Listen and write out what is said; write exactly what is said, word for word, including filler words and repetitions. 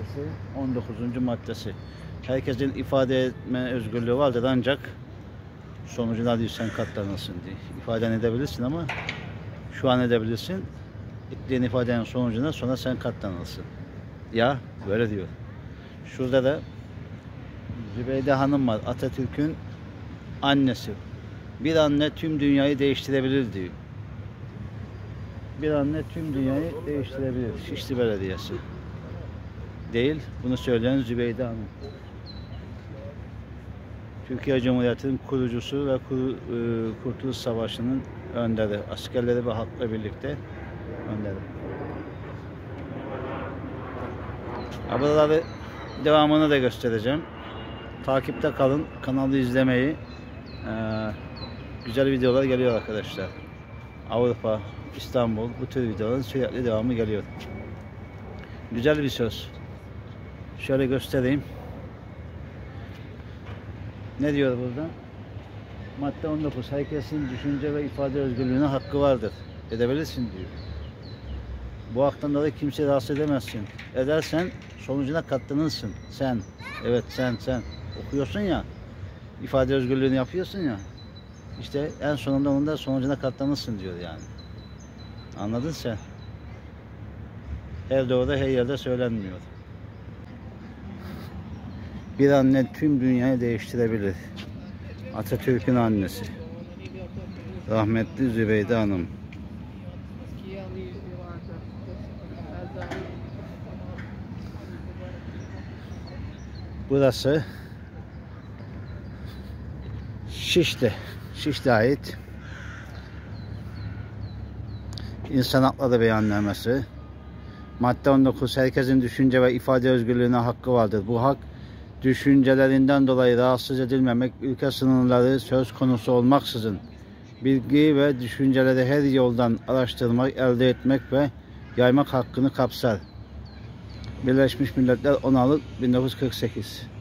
maddesi, on dokuzuncu maddesi. Herkesin ifade etme özgürlüğü vardır ancak sonucuna diyor sen katlanırsın diye. İfaden edebilirsin ama şu an edebilirsin. Ettiğin ifadenin sonucuna sonra sen katlanırsın. Ya böyle diyor. Şurada da Zübeyde Hanım var. Atatürk'ün annesi. Bir anne tüm dünyayı değiştirebilir diyor. Bir anne tüm dünyayı değiştirebilir. Şişli Belediyesi. Değil. Bunu söyleyen Zübeyde Hanım. Türkiye Cumhuriyeti'nin kurucusu ve Kurtuluş Savaşı'nın önderi. Askerleri ve halkla birlikte önderi. Buraları devamını da göstereceğim. Takipte kalın. Kanalı izlemeyi. Ee, güzel videolar geliyor arkadaşlar. Avrupa, İstanbul, bu tür videoların sürekli devamı geliyor. Güzel bir söz. Şöyle göstereyim. Ne diyor burada? Madde on dokuz. Herkesin düşünce ve ifade özgürlüğüne hakkı vardır. Edebilirsin diyor. Bu haktan dolayı kimseyi rahatsız edemezsin. Edersen sonucuna katlanırsın. Sen. Evet sen sen. Okuyorsun ya. İfade özgürlüğünü yapıyorsun ya. İşte en sonunda onun da sonucuna katlanırsın diyor yani. Anladın sen? Her doğruda her yerde söylenmiyor. Bir anne tüm dünyayı değiştirebilir. Atatürk'ün annesi. Rahmetli Zübeyde Hanım. Burası Şişli. Şişli'ye ait İnsan Hakları Beyannamesi. Madde on dokuz. Herkesin düşünce ve ifade özgürlüğüne hakkı vardır. Bu hak düşüncelerinden dolayı rahatsız edilmemek, ülke sınırları söz konusu olmaksızın bilgi ve düşünceleri her yoldan araştırmak, elde etmek ve yaymak hakkını kapsar. Birleşmiş Milletler on Aralık bin dokuz yüz kırk sekiz.